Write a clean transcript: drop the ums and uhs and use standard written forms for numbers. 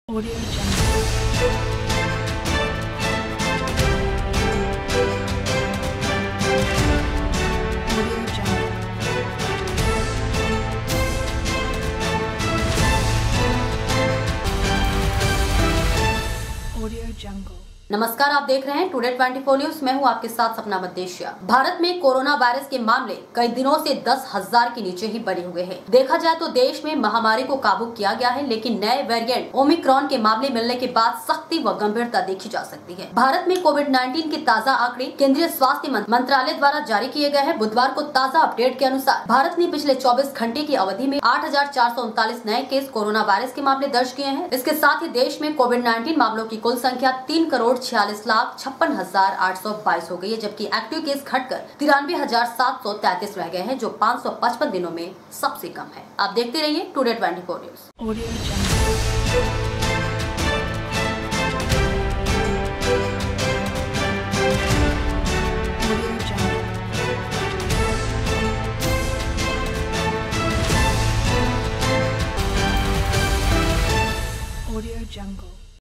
Audio Jungle. Audio Jungle. Audio Jungle. नमस्कार, आप देख रहे हैं टुडे 24 न्यूज। मैं हूं आपके साथ सपना मद्देशिया। भारत में कोरोना वायरस के मामले कई दिनों से 10,000 के नीचे ही बने हुए हैं। देखा जाए तो देश में महामारी को काबू किया गया है, लेकिन नए वेरिएंट ओमिक्रॉन के मामले मिलने के बाद सख्ती व गंभीरता देखी जा सकती है। भारत में कोविड-19 के ताज़ा आंकड़े केंद्रीय स्वास्थ्य मंत्रालय द्वारा जारी किए गए हैं। बुधवार को ताज़ा अपडेट के अनुसार भारत ने पिछले 24 घंटे की अवधि में 8,439 नए केस कोरोना वायरस के मामले दर्ज किए हैं। इसके साथ ही देश में कोविड-19 मामलों की कुल संख्या 3,46,56,822 हो गई है, जबकि एक्टिव केस घटकर 93,733 रह गए हैं, जो 555 दिनों में सबसे कम है। आप देखते रहिए टुडे 24 न्यूज। Audio Jungle.